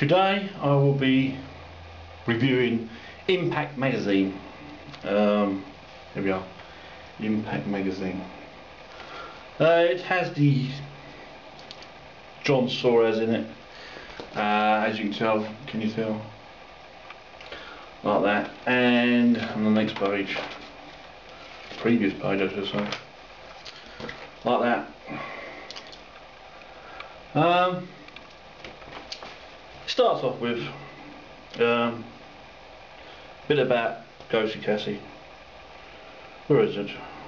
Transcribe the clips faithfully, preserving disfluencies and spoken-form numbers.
Today I will be reviewing Impact Magazine. Um, here we are, Impact Magazine. Uh, it has the John Suarez in it, uh, as you can tell, can you tell? Like that, and on the next page, previous page I should say, like that. Um, starts off with um, a bit about Ghosty Cassie. Where is it?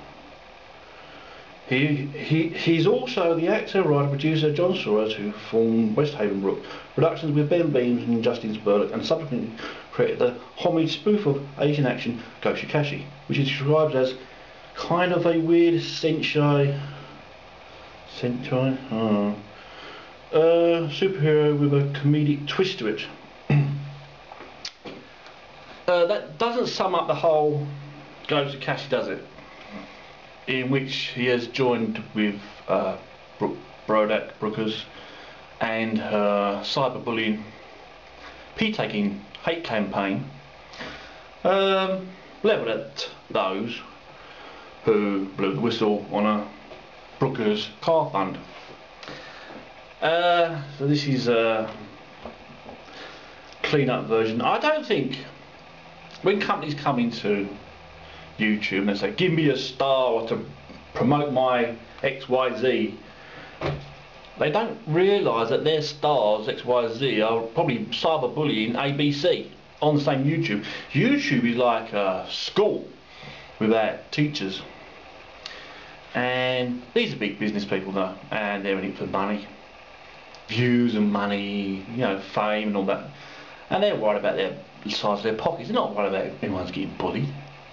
He, he, he's also the actor, writer, producer John Suarez, who formed West Havenbrook Productions with Ben Beams and Justin Spurlock, and subsequently created the homage spoof of Asian action Ghosty Cassie, which is described as kind of a weird sentai, sentai, oh, uh, superhero with a comedic twist to it. uh, that doesn't sum up the whole Ghosty Cassie, does it? In which he has joined with uh, Brooke Brodak Brookers and her cyberbullying, pee-taking hate campaign um, levelled at those who blew the whistle on a Brookers car fund. Uh, so this is a clean-up version. I don't think when companies come into YouTube and they say give me a star to promote my X Y Z, they don't realise that their stars X Y Z are probably cyberbullying A B C on the same YouTube. YouTube is like a school without teachers, and these are big business people though, and they're in it for money, views and money, you know, fame and all that, and they're worried about their the size of their pockets. They're not worried about anyone's getting bullied,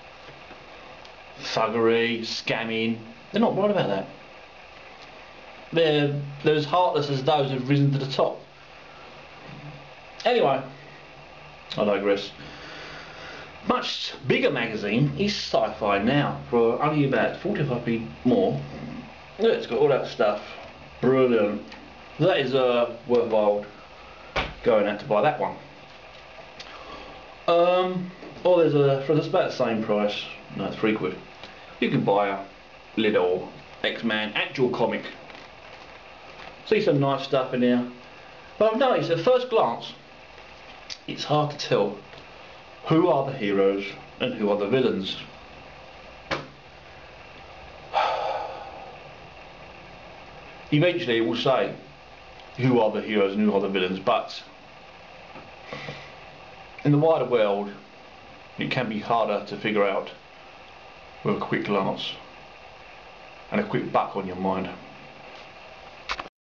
thuggery, scamming. They're not worried about that. They're, they're as heartless as those who've risen to the top. Anyway, I digress. Much bigger magazine is Sci-Fi Now for only about forty-five p more. Look, it's got all that stuff. Brilliant. That is uh, worthwhile going out to buy that one. Um, or there's a, for about the same price, no, three quid, you can buy a little X-Man actual comic. See some nice stuff in here, but I've noticed at first glance it's hard to tell who are the heroes and who are the villains. Eventually it will say who are the heroes and who are the villains, but in the wider world it can be harder to figure out with a quick glance and a quick buck on your mind.